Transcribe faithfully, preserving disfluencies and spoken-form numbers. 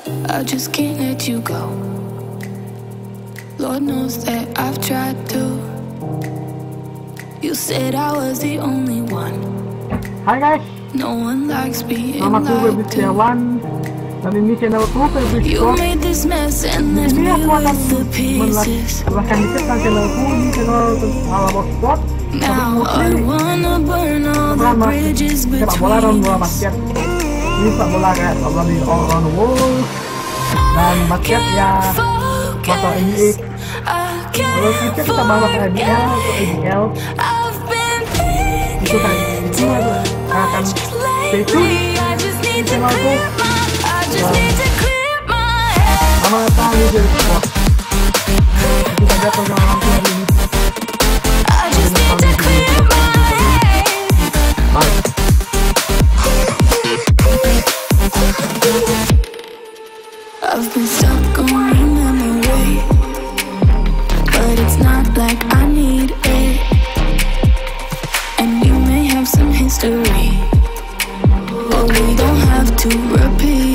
I just can't let you go. Lord knows that I've tried to. You said I was the only one. Hai guys, no one likes being namaku Febri lied to. Setiawan dan ini channelku Febri You Setiawan. made this mess and left Ini me aku akan with the pieces. menjelaskan dikit tentang channelku. Ini channel ala sport. Now I wanna burn all the bridges Sepak bola dan between bola us. basket. Ini sepak bola kayak sepak bola di all around the world. Dan basket ya masuk N B A. Kalau kita kita bahas I B L atau A B L itu kan itu akan stay tune di channelku. Selamat datang di Febri Sport. Kita lihat program langsung hari ini. Bye. I've been stuck on your memory, but it's not like I need it. And you may have some history, but we don't have to repeat.